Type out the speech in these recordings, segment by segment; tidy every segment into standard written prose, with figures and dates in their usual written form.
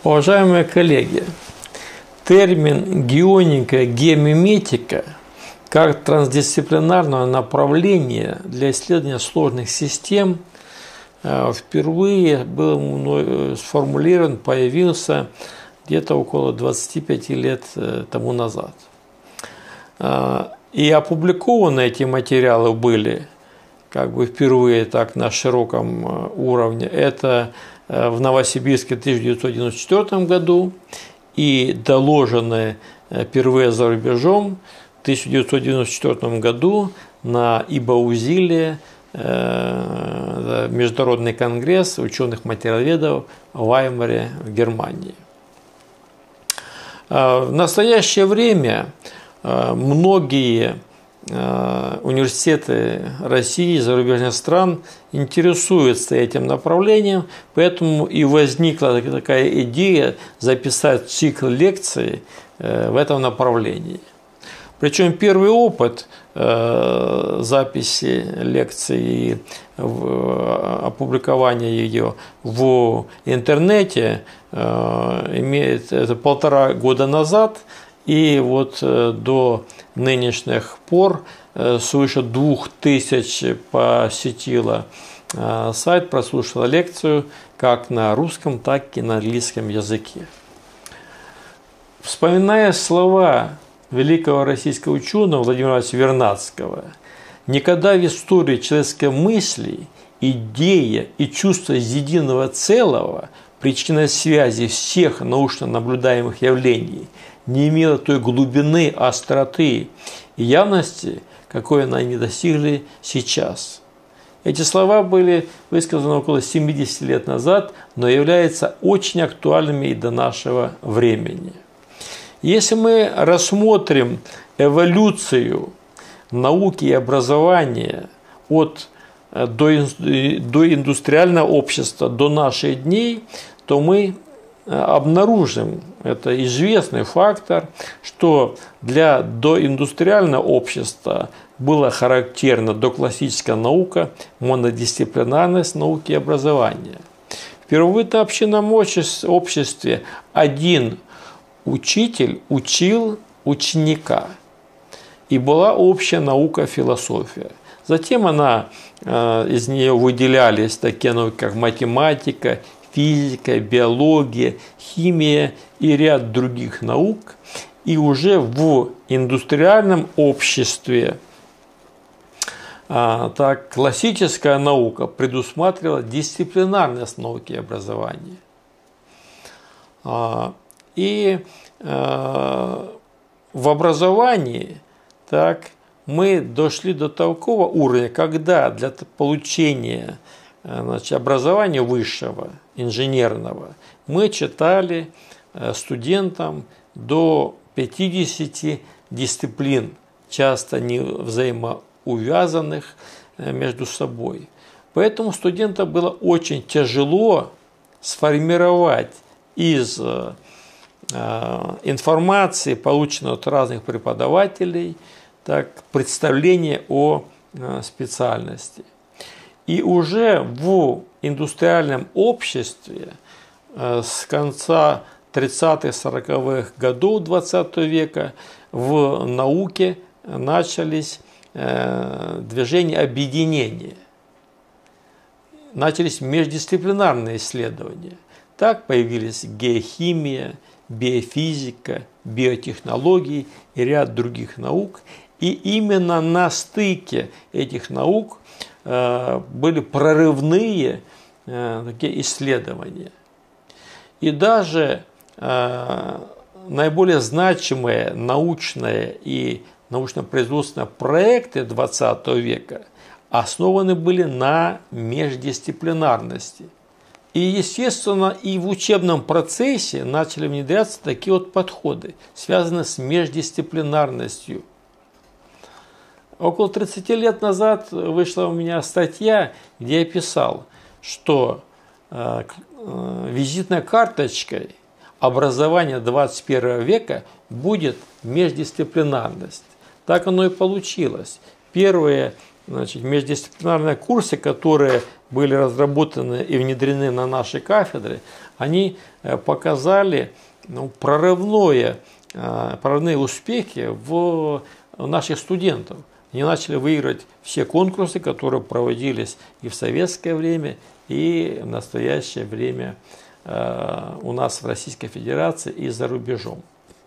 Уважаемые коллеги, термин геомиметика как трансдисциплинарное направление для исследования сложных систем впервые был мной сформулирован, появился где-то около 25 лет тому назад. И опубликованы эти материалы были впервые так на широком уровне. Это в Новосибирске в 1994 году и доложены впервые за рубежом в 1994 году на Ибаузиле, Международный конгресс ученых-материаловедов в Ваймаре в Германии. В настоящее время многие университеты России и зарубежных стран интересуются этим направлением, поэтому и возникла такая идея записать цикл лекций в этом направлении. Причем первый опыт записи лекции и опубликования ее в интернете имеет это 1,5 года назад. И вот до нынешних пор свыше 2000 посетило сайт, прослушало лекцию как на русском, так и на английском языке. Вспоминая слова великого российского ученого Владимира Ивановича Вернадского, никогда в истории человеческой мысли идея и чувство единого целого, причинной связи всех научно наблюдаемых явлений, не имела той глубины, остроты и явности, какой они достигли сейчас. Эти слова были высказаны около 70 лет назад, но являются очень актуальными и до нашего времени. Если мы рассмотрим эволюцию науки и образования от доиндустриального общества до наших дней, то мы обнаружим, это известный фактор, что для доиндустриального общества была характерна доклассическая наука, монодисциплинарность науки и образования. В первобытном общинном обществе один учитель учил ученика, и была общая наука философия. Затем из нее выделялись такие науки, как математика, физика, биология, химия и ряд других наук. И уже в индустриальном обществе классическая наука предусматривала дисциплинарность науки и образования. И в образовании мы дошли до такого уровня, когда для получения образования высшего, инженерного, мы читали студентам до 50 дисциплин, часто не взаимоувязанных между собой. Поэтому студентам было очень тяжело сформировать из информации, полученной от разных преподавателей, представление о специальности. И уже в индустриальном обществе с конца 30-40-х годов XX века в науке начались движения объединения, начались междисциплинарные исследования. Так появились геохимия, биофизика, биотехнологии и ряд других наук. И именно на стыке этих наук были прорывные такие исследования. И даже наиболее значимые научные и научно-производственные проекты XX века основаны были на междисциплинарности. И, естественно, и в учебном процессе начали внедряться такие вот подходы, связанные с междисциплинарностью. Около 30 лет назад вышла у меня статья, где я писал, что визитной карточкой образования 21 века будет междисциплинарность. Так оно и получилось. Первые междисциплинарные курсы, которые были разработаны и внедрены на нашей кафедре, они показали прорывные успехи в наших студентов. Они начали выиграть все конкурсы, которые проводились и в советское время, и в настоящее время у нас в Российской Федерации и за рубежом.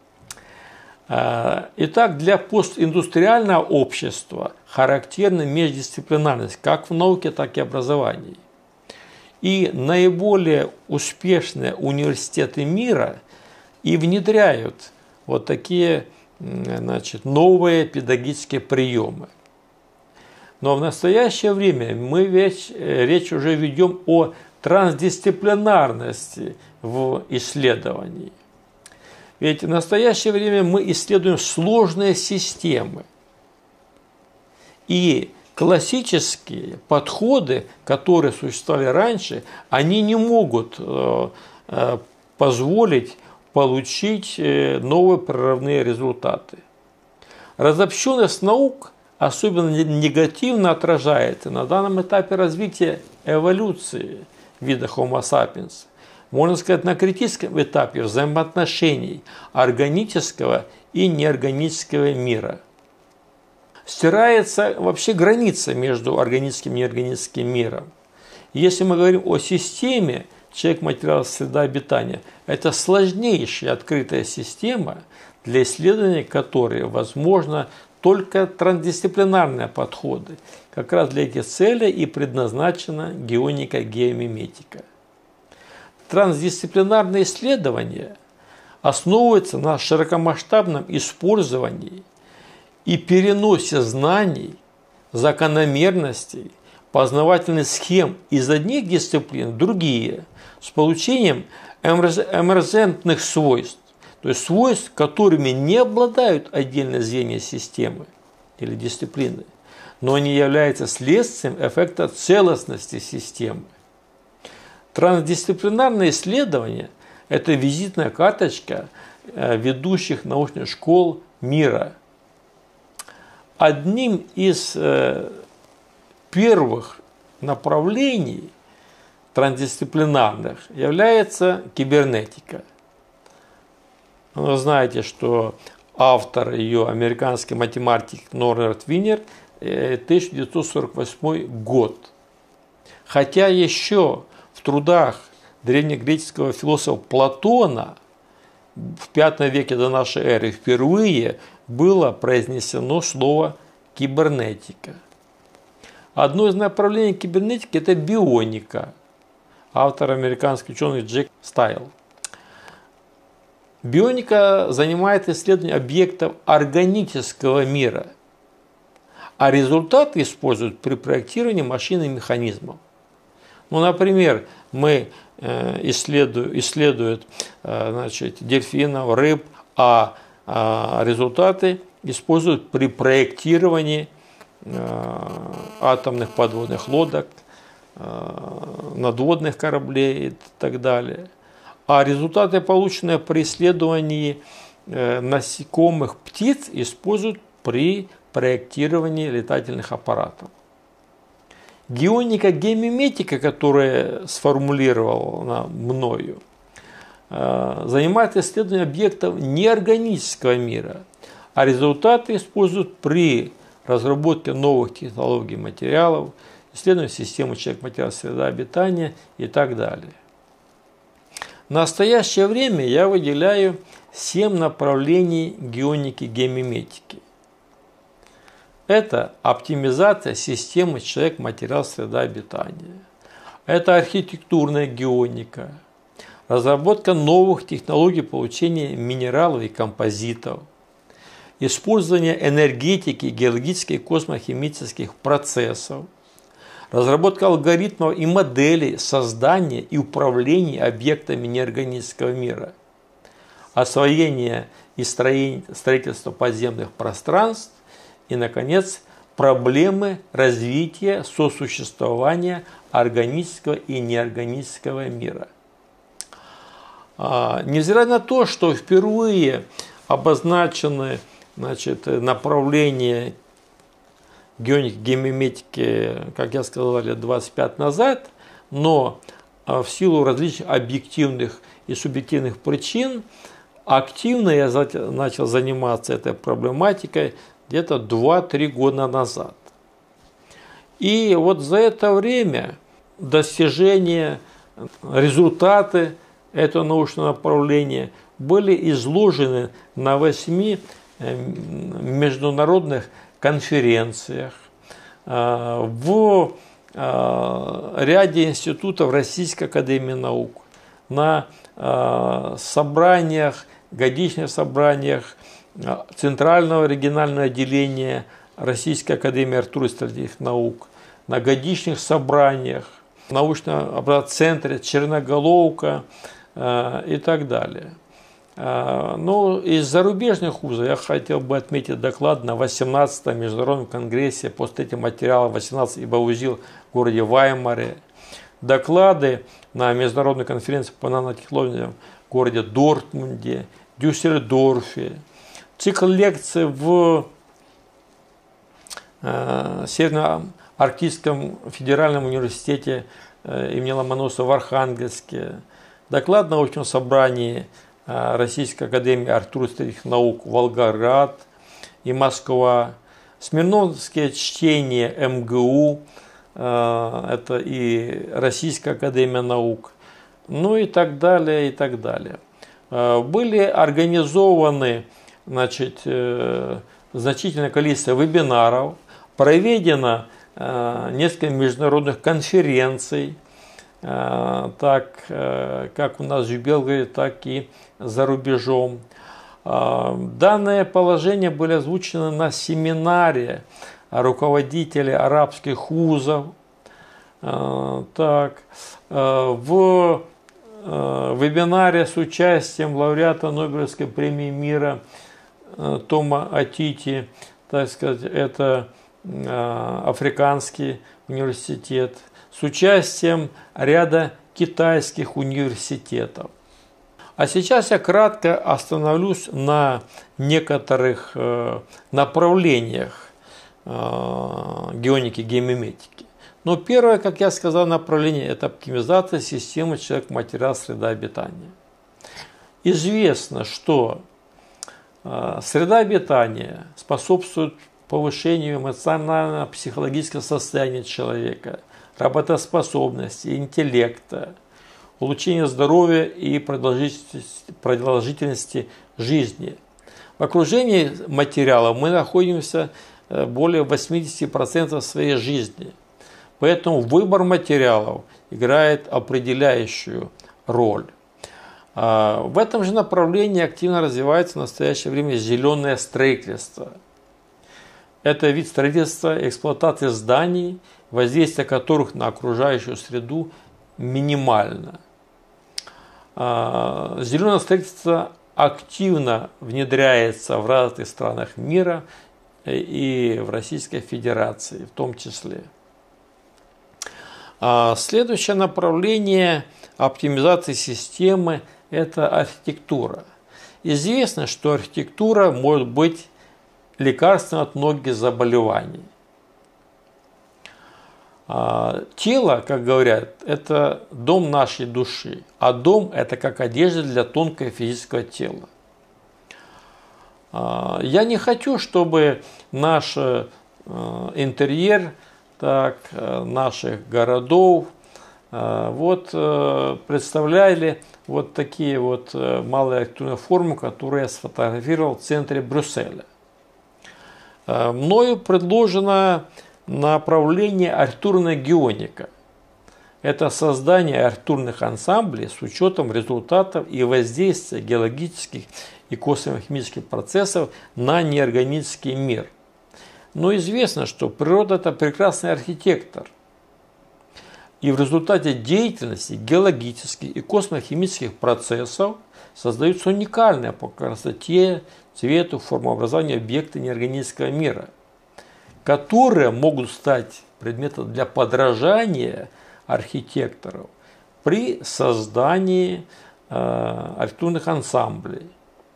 Итак, для постиндустриального общества характерна междисциплинарность как в науке, так и образовании. И наиболее успешные университеты мира и внедряют вот такие, новые педагогические приемы. Но в настоящее время мы речь уже ведем о трансдисциплинарности в исследовании. Ведь в настоящее время мы исследуем сложные системы. И классические подходы, которые существовали раньше, они не могут позволить получить новые прорывные результаты. Разобщенность наук особенно негативно отражается на данном этапе развития эволюции вида Homo sapiens. Можно сказать, на критическом этапе взаимоотношений органического и неорганического мира. Стирается вообще граница между органическим и неорганическим миром. Если мы говорим о системе человек, материал, среда обитания, это сложнейшая открытая система, для исследования которой возможно только трансдисциплинарные подходы. Как раз для этих целей и предназначена геоника, геомиметика. Трансдисциплинарные исследования основываются на широкомасштабном использовании и переносе знаний, закономерностей, познавательных схем из одних дисциплин в другие с получением эмерзентных свойств, то есть свойств, которыми не обладают отдельные звенья системы или дисциплины, но они являются следствием эффекта целостности системы. Трансдисциплинарные исследования – это визитная карточка ведущих научных школ мира. Одним из первых направлений трансдисциплинарных является кибернетика. Вы знаете, что автор ее, американский математик Норберт Винер, 1948 год. Хотя еще в трудах древнегреческого философа Платона в V веке до нашей эры впервые было произнесено слово кибернетика. Одно из направлений кибернетики – это бионика. Автор американский ученый Джек Стайл. Бионика занимает исследование объектов органического мира, а результаты используют при проектировании машин и механизмов. Например, мы исследуют дельфинов, рыб, а результаты используют при проектировании атомных подводных лодок, надводных кораблей и так далее. А результаты, полученные при исследовании насекомых, птиц, используют при проектировании летательных аппаратов. Геоника, геомиметика, которая сформулирована мною, занимается исследованием объектов неорганического мира, а результаты используют при разработке новых технологий материалов, исследованием системы человек, материал, среда обитания и так далее. В настоящее время я выделяю 7 направлений геоники, геомиметики. Это оптимизация системы человек, материал, среда обитания. Это архитектурная геоника, разработка новых технологий получения минералов и композитов, использование энергетики, геологических и космохимических процессов, разработка алгоритмов и моделей создания и управления объектами неорганического мира, освоение и строительство подземных пространств и, наконец, проблемы развития сосуществования органического и неорганического мира. Невзирая на то, что впервые обозначены направления геоники, геомиметики, как я сказал, лет 25 назад, но в силу различных объективных и субъективных причин активно я начал заниматься этой проблематикой где-то 2-3 года назад. И вот за это время достижения, результаты этого научного направления были изложены на 8 международных конференциях, в ряде институтов Российской академии наук, на собраниях, годичных собраниях Центрального регионального отделения Российской академии архитектурно-строительных наук, на годичных собраниях в научном центре Черноголовка и так далее. Но из зарубежных вузов я хотел бы отметить доклад на 18-м международном конгрессе по строительным материалам 18 ибо УЗИЛ в городе Ваймаре, доклады на международной конференции по нанотехнологиям в городе Дортмунде, Дюссельдорфе, цикл лекций в Северно-Арктическом федеральном университете имени Ломоносова в Архангельске, доклад на научном собрании Российской академии архитектурно-строительных наук Волгоград и Москва, Смирновские чтения МГУ, это и Российская академия наук, ну и так далее, и так далее. Были организованы, значит, значительное количество вебинаров, проведено несколько международных конференций, так как у нас в Белгороде, так и за рубежом. Данные положения были озвучены на семинаре руководителей арабских вузов. Так, в вебинаре с участием лауреата Нобелевской премии мира Тома Атити, так сказать, это Африканский университет, с участием ряда китайских университетов. А сейчас я кратко остановлюсь на некоторых направлениях геоники, геомиметики. Но первое, как я сказал, направление – это оптимизация системы человек-материал-среда обитания. Известно, что среда обитания способствует повышению эмоционально-психологического состояния человека, работоспособности, интеллекта, улучшению здоровья и продолжительности жизни. В окружении материалов мы находимся более 80% своей жизни. Поэтому выбор материалов играет определяющую роль. В этом же направлении активно развивается в настоящее время зеленое строительство. Это вид строительства и эксплуатации зданий, воздействие которых на окружающую среду минимально. Зеленое строительство активно внедряется в разных странах мира и в Российской Федерации в том числе. Следующее направление оптимизации системы – это архитектура. Известно, что архитектура может быть лекарством от многих заболеваний. Тело, как говорят, это дом нашей души, а дом – это как одежда для тонкого физического тела. Я не хочу, чтобы наш интерьер наших городов представляли вот такие вот малые архитектурные формы, которые я сфотографировал в центре Брюсселя. Мною предложено направление архитектурная геоника. Это создание архитектурных ансамблей с учетом результатов и воздействия геологических и космохимических процессов на неорганический мир. Но известно, что природа – это прекрасный архитектор. И в результате деятельности геологических и космохимических процессов создаются уникальные по красоте, цвету, формообразованию объекты неорганического мира, которые могут стать предметом для подражания архитекторов при создании архитектурных ансамблей.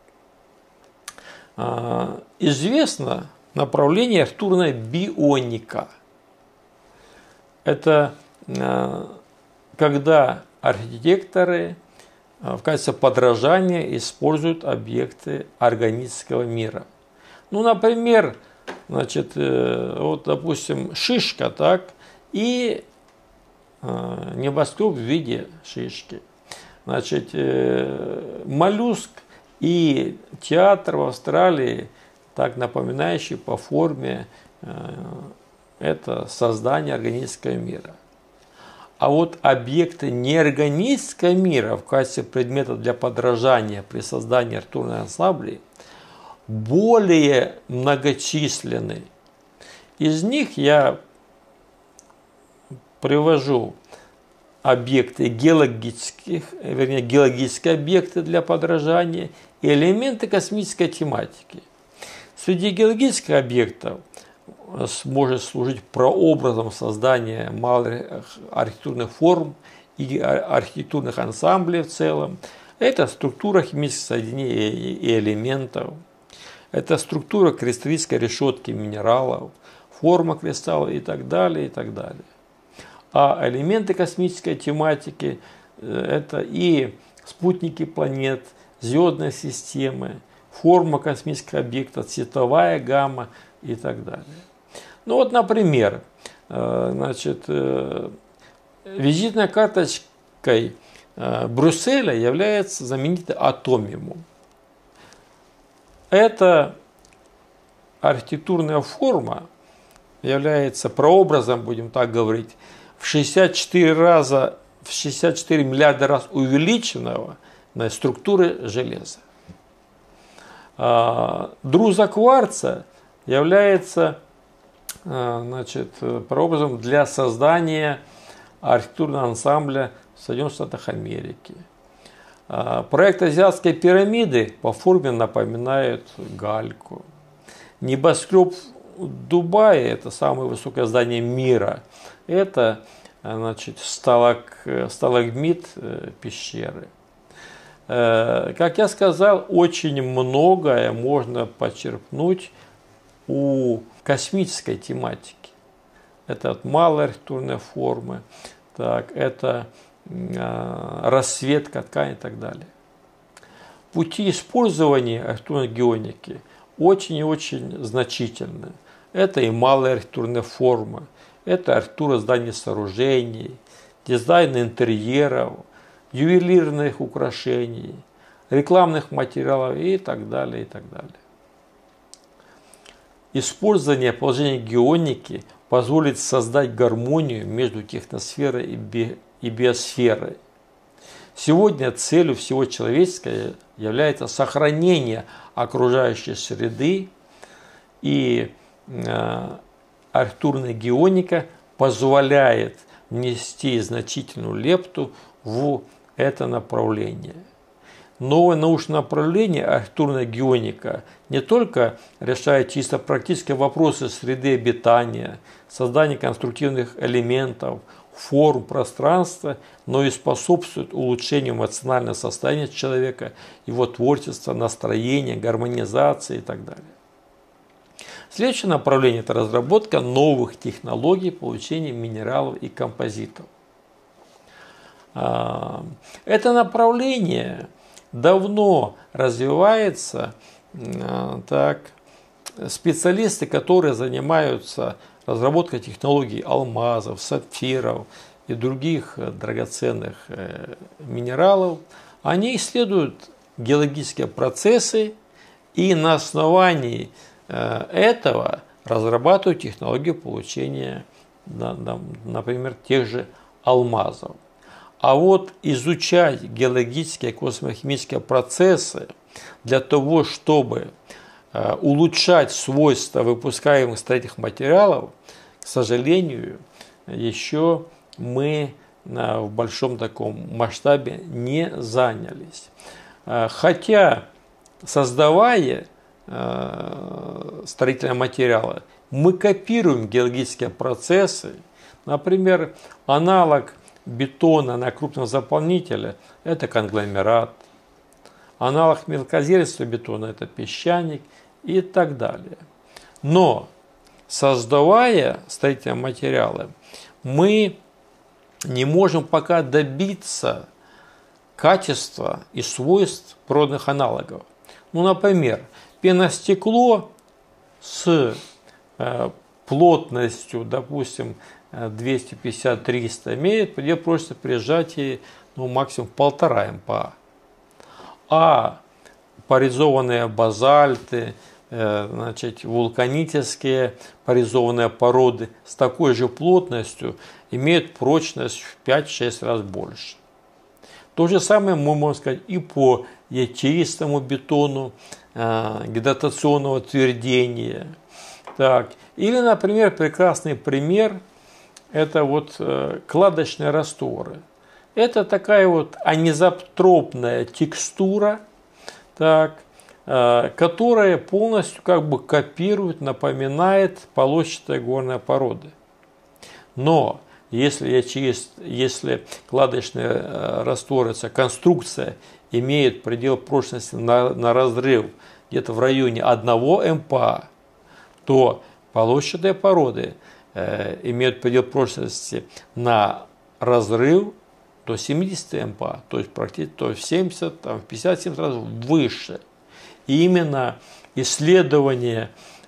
Известно направление архитектурная бионика. Это когда архитекторы в качестве подражания используют объекты органического мира. Ну, например, значит, вот, допустим, шишка, так, и небоскреб в виде шишки. Значит, моллюск и театр в Австралии, так напоминающий по форме это создание органического мира. А вот объекты неорганического мира в качестве предмета для подражания при создании архитектурных ансамблей более многочисленны. Из них я привожу объекты геологические объекты для подражания и элементы космической тематики. Среди геологических объектов может служить прообразом создания малых архитектурных форм и архитектурных ансамблей в целом. Это структура химических соединений и элементов. Это структура кристаллической решетки минералов, форма кристаллов и так далее, и так далее. А элементы космической тематики – это и спутники планет, звездные системы, форма космических объектов, цветовая гамма и так далее. Ну вот, например, значит, визитной карточкой Брюсселя является знаменитый атомиум. Эта архитектурная форма является прообразом, будем так говорить, в 64 миллиарда раз увеличенного на структуры железа. Друза кварца является, значит, прообразом для создания архитектурного ансамбля в Соединенных Штатах Америки. Проект азиатской пирамиды по форме напоминает гальку. Небоскреб Дубая, это самое высокое здание мира, это, значит, сталагмит пещеры. Как я сказал, очень многое можно почерпнуть у космической тематики. Это вот малые архитектурные формы, так, это расцветка ткани и так далее. Пути использования архитектурной геоники очень и очень значительны. Это и малые архитектурные формы, это архитектура зданий и сооружений, дизайн интерьеров, ювелирных украшений, рекламных материалов и так далее, и так далее. Использование положения геоники позволит создать гармонию между техносферой и биосферой. Сегодня целью всего человеческого является сохранение окружающей среды, и архитектурная геоника позволяет внести значительную лепту в это направление. Новое научное направление архитектурная геоника не только решает чисто практические вопросы среды обитания, создания конструктивных элементов, форм пространства, но и способствует улучшению эмоционального состояния человека, его творчества, настроения, гармонизации и так далее. Следующее направление – это разработка новых технологий получения минералов и композитов. Это направление давно развивается. Так, специалисты, которые занимаются разработкой технологий алмазов, сапфиров и других драгоценных минералов, они исследуют геологические процессы и на основании этого разрабатывают технологию получения, например, тех же алмазов. А вот изучать геологические и космохимические процессы для того, чтобы улучшать свойства выпускаемых строительных материалов, к сожалению, еще мы в большом таком масштабе не занялись. Хотя, создавая строительные материалы, мы копируем геологические процессы. Например, аналог бетона на крупном заполнителе – это конгломерат. Аналог мелкозернистого бетона – это песчаник и так далее. Но, создавая строительные материалы, мы не можем пока добиться качества и свойств природных аналогов. Ну, например, пеностекло с плотностью, допустим, 250-300 имеет предел прочности при сжатии максимум 1,5 МПа. А поризованные базальты, вулканические поризованные породы с такой же плотностью имеют прочность в 5-6 раз больше. То же самое мы можем сказать и по ячеистому бетону гидратационного твердения. Так. Или, например, прекрасный пример – это кладочные растворы. Это такая анизотропная текстура, которая полностью копирует, напоминает полосчатые горные породы. Но если кладочные растворы, конструкция имеет предел прочности на разрыв где-то в районе 1 МПа, то полосчатые породы имеют предел прочности на разрыв до 70 МПа, то есть практически в 70, в 50-70 раз выше. И именно исследование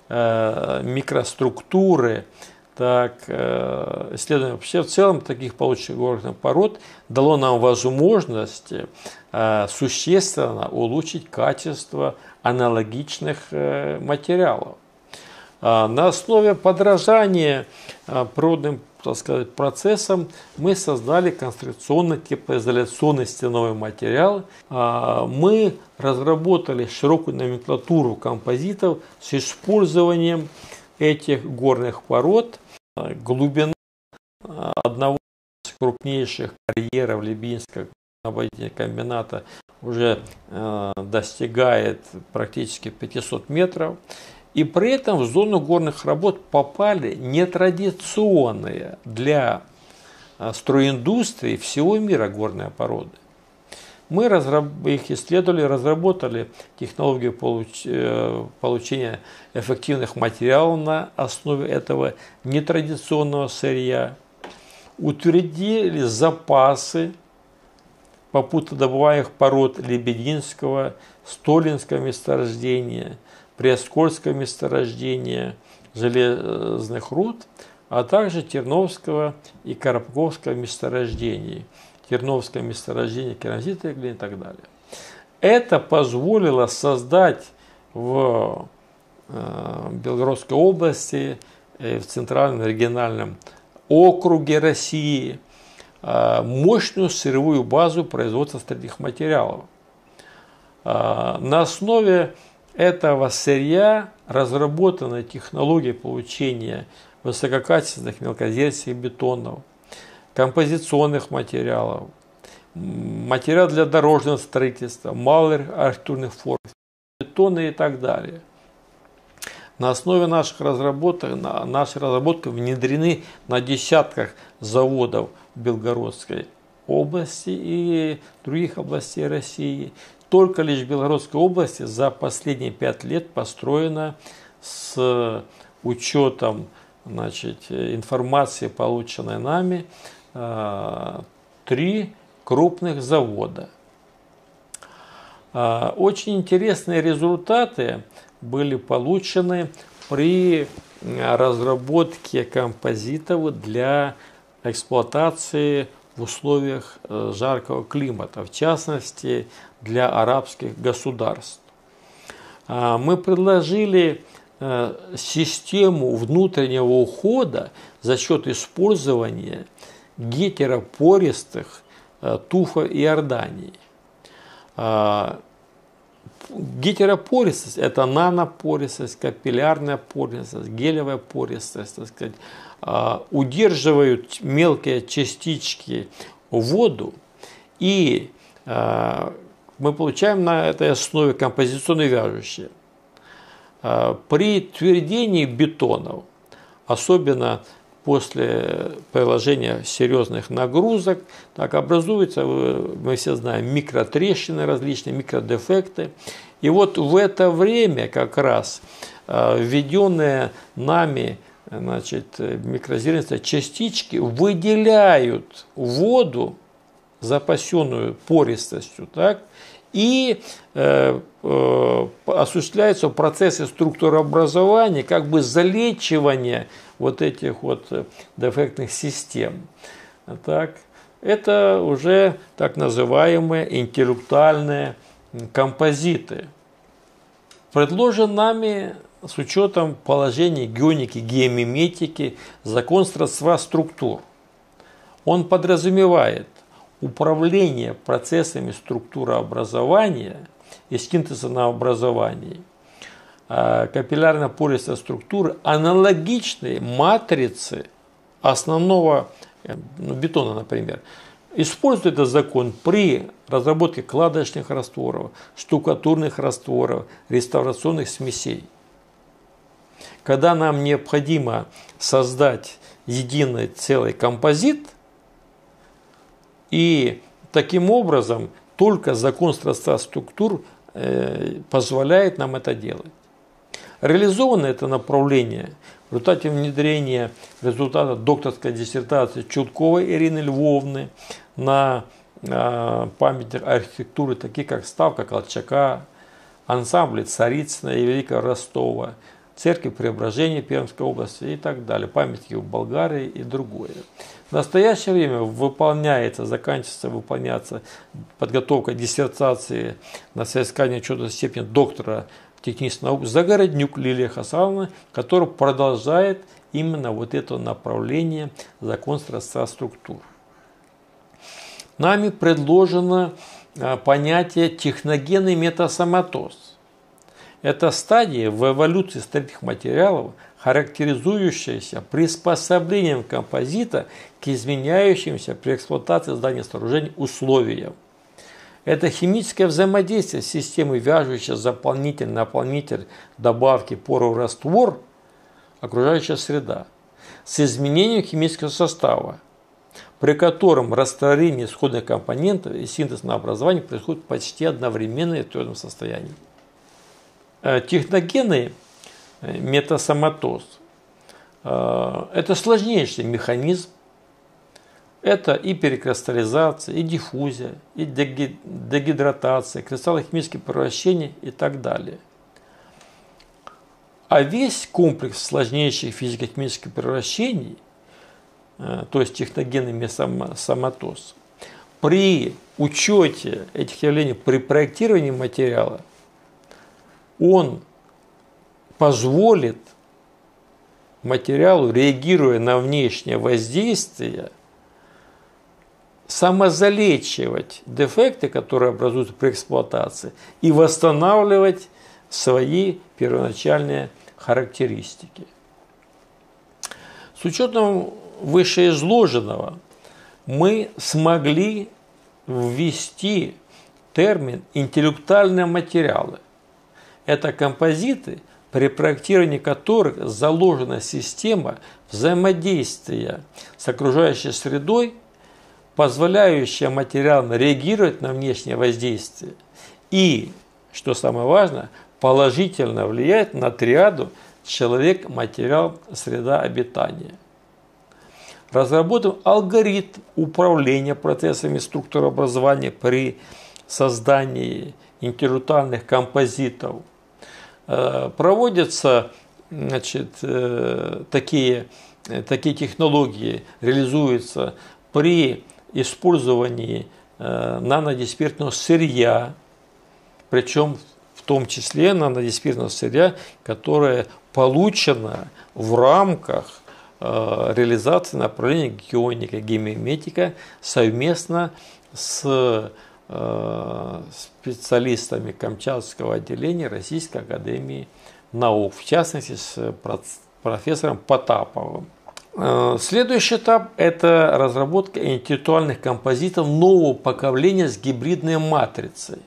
микроструктуры, исследование вообще в целом таких полученных горных пород дало нам возможность существенно улучшить качество аналогичных материалов. На основе подражания природным процессам мы создали конструкционно-теплоизоляционный стеновой материал. Мы разработали широкую номенклатуру композитов с использованием этих горных пород. Глубина одного из крупнейших карьеров Лебединского комбината уже достигает практически 500 метров. И при этом в зону горных работ попали нетрадиционные для стройиндустрии всего мира горные породы. Мы их исследовали, разработали технологию получения эффективных материалов на основе этого нетрадиционного сырья, утвердили запасы попутно добываемых пород Лебединского, Столинского месторождения, Приоскольского месторождения железных руд, а также Терновского и Коробковского месторождений. Терновское месторождение керамзита и так далее. Это позволило создать в Белгородской области, в Центральном региональном округе России мощную сырьевую базу производства строительных материалов. На основе этого сырья разработаны технологии получения высококачественных мелкозернистых бетонов, композиционных материалов, материал для дорожного строительства, малых архитектурных форм, бетоны и так далее. На основе наших разработок внедрены на десятках заводов Белгородской области и других областей России. Только лишь в Белгородской области за последние 5 лет построено с учетом информации, полученной нами, 3 крупных завода. Очень интересные результаты были получены при разработке композитов для эксплуатации в условиях жаркого климата, в частности для арабских государств. Мы предложили систему внутреннего ухода за счет использования гетеропористых туфов Иордании. Гетеропористость – это нанопористость, капиллярная пористость, гелевая пористость, удерживают мелкие частички в воду, и мы получаем на этой основе композиционные вяжущие. При твердении бетонов, особенно после приложения серьезных нагрузок, образуются, мы все знаем, микротрещины различные, микродефекты. И вот в это время как раз введенные нами значит, микрозернистые частички выделяют воду, запасенную пористостью, так, и осуществляются процессы структурообразования, как бы залечивания вот этих вот дефектных систем. Так, это уже так называемые интеллектуальные композиты. Предложен нами с учетом положений геоники, геомиметики закон сродства структур. Он подразумевает управление процессами структурообразования и синтеза на образовании капиллярно-пористой структуры, аналогичной матрице основного бетона, например. Используют этот закон при разработке кладочных растворов, штукатурных растворов, реставрационных смесей. Когда нам необходимо создать единый целый композит, и таким образом только закон сродства структур позволяет нам это делать. Реализовано это направление в результате внедрения результата докторской диссертации Чудковой Ирины Львовны на памятник архитектуры, такие как Ставка Колчака, ансамбли Царицына и Великого Ростова, Церковь Преображения Пермской области и так далее, памятники в Болгарии и другое. В настоящее время заканчивается выполняться подготовка диссертации на соискание учетной степени доктора технических наук Загороднюк Лилия Хасановна, которая продолжает именно вот это направление закон сродства структур. Нами предложено понятие техногенный метасоматоз. Это стадия в эволюции строительных материалов, характеризующаяся приспособлением композита к изменяющимся при эксплуатации здания сооружений условиям. Это химическое взаимодействие с системой, вяжущей заполнитель, наполнитель, добавки, поров, раствор, окружающая среда, с изменением химического состава, при котором растворение исходных компонентов и синтез на образование происходит почти одновременно и в твердом состоянии. Техногенный метасоматоз – это сложнейший механизм. Это и перекристаллизация, и диффузия, и дегидратация, кристаллохимические превращения и так далее. А весь комплекс сложнейших физико-химических превращений, то есть техногенный метасоматоз, при учете этих явлений, при проектировании материала, он позволит материалу, реагируя на внешнее воздействие, самозалечивать дефекты, которые образуются при эксплуатации, и восстанавливать свои первоначальные характеристики. С учетом вышеизложенного мы смогли ввести термин «интеллектуальные материалы». Это композиты, при проектировании которых заложена система взаимодействия с окружающей средой, позволяющая материалам реагировать на внешнее воздействие и, что самое важное, положительно влияет на триаду человек, материал, среда обитания. Разработан алгоритм управления процессами структурообразования при создании интеллектуальных композитов. Проводятся, значит, такие технологии, реализуются при использовании нанодисперсного сырья, причем в том числе нанодисперсного сырья, которое получено в рамках реализации направления геоника, геомиметика совместно с специалистами Камчатского отделения Российской академии наук, в частности с профессором Потаповым. Следующий этап – это разработка интеллектуальных композитов нового поколения с гибридной матрицей.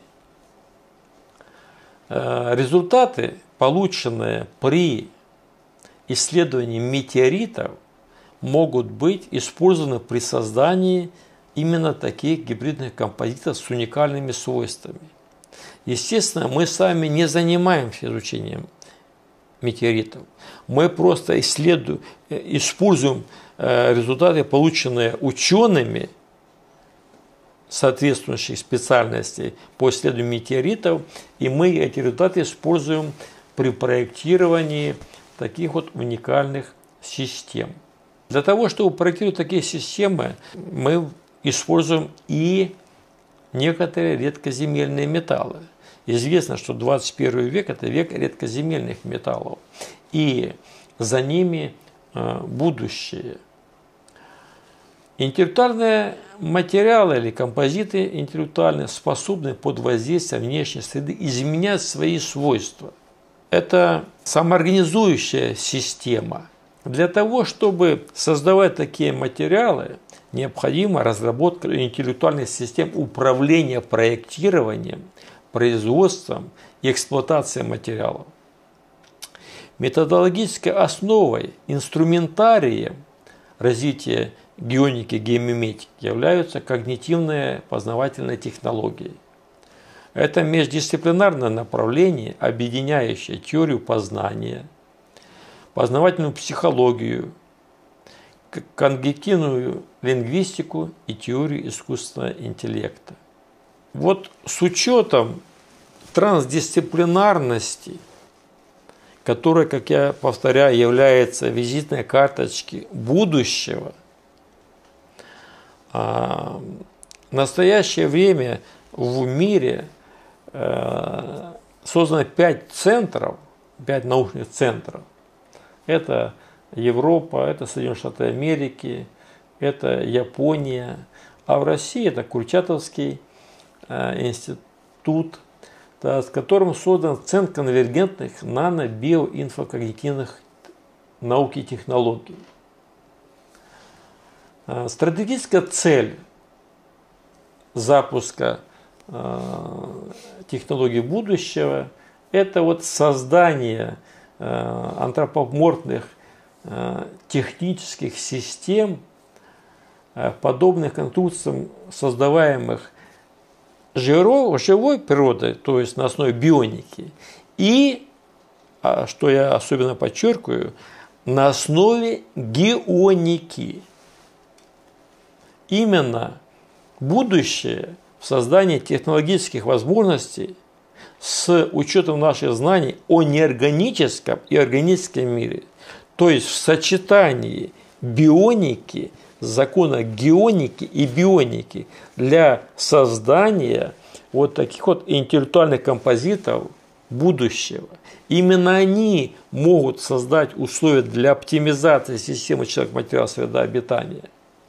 Результаты, полученные при исследовании метеоритов, могут быть использованы при создании именно таких гибридных композитов с уникальными свойствами. Естественно, мы сами не занимаемся изучением метеоритов. Мы просто используем результаты, полученные учеными соответствующих специальностей по исследованию метеоритов, и мы эти результаты используем при проектировании таких вот уникальных систем. Для того, чтобы проектировать такие системы, мы используем и некоторые редкоземельные металлы. Известно, что 21 век – это век редкоземельных металлов, и за ними будущее. Интеллектуальные материалы или композиты интеллектуальные способны под воздействием внешней среды изменять свои свойства. Это самоорганизующая система. Для того, чтобы создавать такие материалы, необходима разработка интеллектуальных систем управления проектированием, производством и эксплуатацией материалов. Методологической основой, инструментарием развития геоники, геомиметики являются когнитивные познавательные технологии. Это междисциплинарное направление, объединяющее теорию познания, познавательную психологию, когнитивную лингвистику и теорию искусственного интеллекта. Вот с учетом трансдисциплинарности, которая, как я повторяю, является визитной карточкой будущего, в настоящее время в мире создано 5 центров, 5 научных центров. Это Европа, это Соединенные Штаты Америки, это Япония, а в России это Курчатовский институт, с которым создан Центр конвергентных нано-биоинфокогнитивных наук и технологий. Стратегическая цель запуска технологий будущего – это вот создание антропоморфных технических систем, подобных конструкциям, создаваемых живой природой, то есть на основе бионики, и, что я особенно подчеркиваю, на основе геоники. Именно будущее в создании технологических возможностей с учетом наших знаний о неорганическом и органическом мире, то есть в сочетании бионики, закона геоники и бионики для создания вот таких вот интеллектуальных композитов будущего. Именно они могут создать условия для оптимизации системы человек-материал-среда обитания.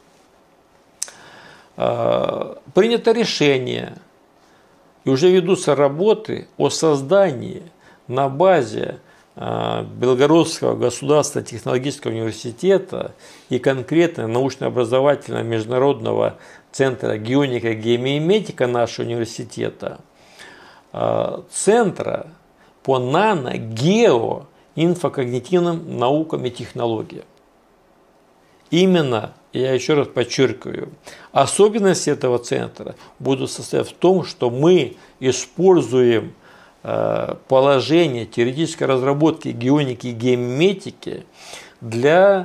Принято решение, и уже ведутся работы о создании на базе Белгородского государственного технологического университета и конкретно научно-образовательного международного центра геоника и геомиметика нашего университета, центра по нано-гео-инфокогнитивным наукам и технологиям. Именно, я еще раз подчеркиваю, особенности этого центра будут состоять в том, что мы используем положение теоретической разработки геоники и геометики для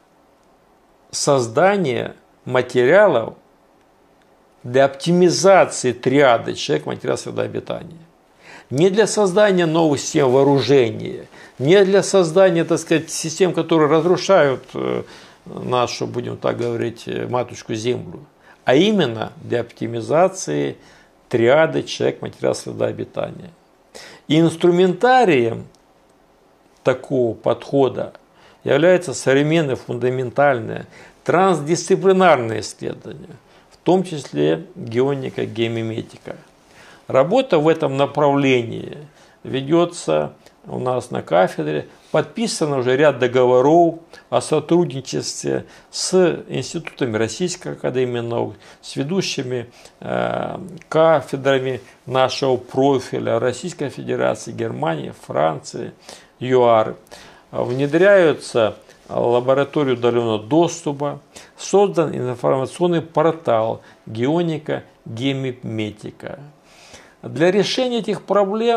создания материалов для оптимизации триады человек, материал, среда обитания. Не для создания новых систем вооружения, не для создания, так сказать, систем, которые разрушают нашу, будем так говорить, матушку Землю, а именно для оптимизации триады человек, материал, среда обитания. И инструментарием такого подхода является современное фундаментальное трансдисциплинарное исследование, в том числе геоника, геомиметика. Работа в этом направлении ведется у нас на кафедре, подписано уже ряд договоров о сотрудничестве с институтами Российской академии наук, с ведущими кафедрами нашего профиля Российской Федерации, Германии, Франции, ЮАР. Внедряются лаборатории удаленного доступа, создан информационный портал геоника, геомиметика. Для решения этих проблем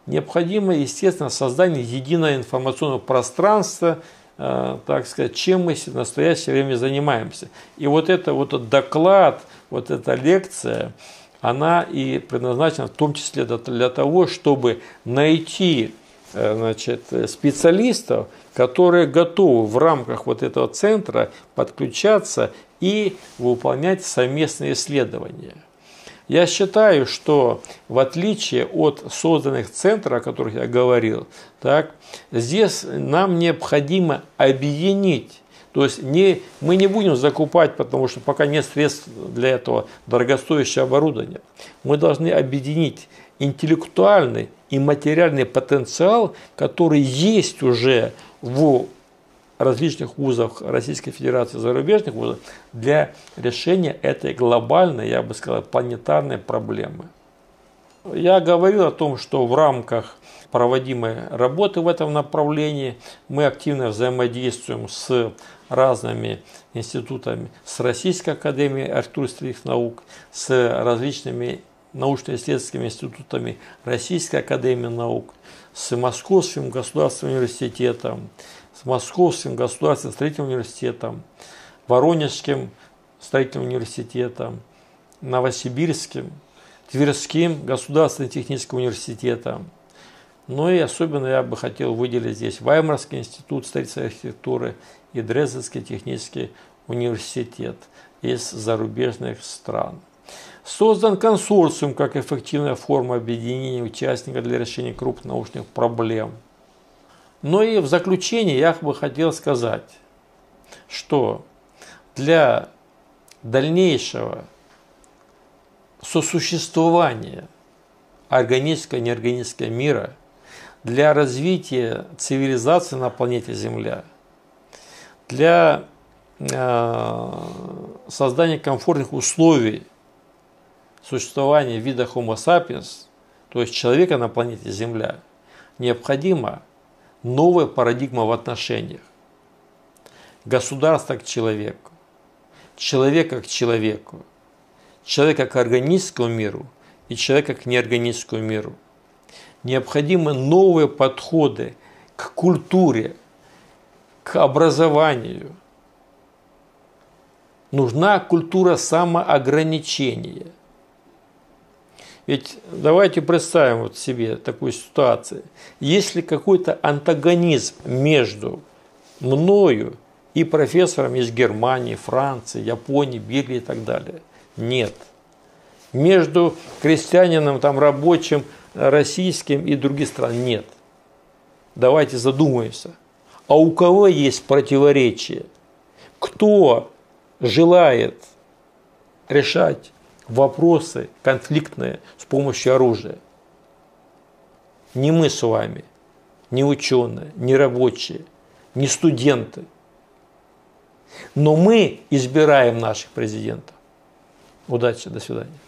необходимо, естественно, создание единого информационного пространства, так сказать, чем мы в настоящее время занимаемся. И вот этот доклад, вот эта лекция, она и предназначена в том числе для того, чтобы найти, значит, специалистов, которые готовы в рамках вот этого центра подключаться и выполнять совместные исследования. Я считаю, что в отличие от созданных центров, о которых я говорил, так, здесь нам необходимо объединить. То есть мы не будем закупать, потому что пока нет средств для этого, дорогостоящее оборудование. Мы должны объединить интеллектуальный и материальный потенциал, который есть уже в различных вузах Российской Федерации, зарубежных вузах, для решения этой глобальной, я бы сказал, планетарной проблемы. Я говорил о том, что в рамках проводимой работы в этом направлении мы активно взаимодействуем с разными институтами, с Российской академией архитектурных наук, с различными научно-исследовательскими институтами Российской академии наук, с Московским государственным университетом, с Московским государственным строительным университетом, Воронежским строительным университетом, Новосибирским, Тверским государственным техническим университетом. Ну и особенно я бы хотел выделить здесь Ваймарский институт строительной архитектуры и Дрезденский технический университет из зарубежных стран. Создан консорциум как эффективная форма объединения участников для решения крупных научных проблем. Но и в заключение я бы хотел сказать, что для дальнейшего сосуществования органического и неорганического мира, для развития цивилизации на планете Земля, для создания комфортных условий существования вида Homo sapiens, то есть человека на планете Земля, необходима новая парадигма в отношениях. Государство к человеку, человека к человеку, человека к органическому миру и человека к неорганическому миру. Необходимы новые подходы к культуре, к образованию. Нужна культура самоограничения. Ведь давайте представим вот себе такую ситуацию. Есть ли какой-то антагонизм между мною и профессором из Германии, Франции, Японии, Бельгии и так далее? Нет. Между крестьянином, там, рабочим, российским и других стран? Нет. Давайте задумаемся. А у кого есть противоречия? Кто желает решать вопросы конфликтные с помощью оружия? Не мы с вами, не ученые, не рабочие, не студенты. Но мы избираем наших президентов. Удачи, до свидания.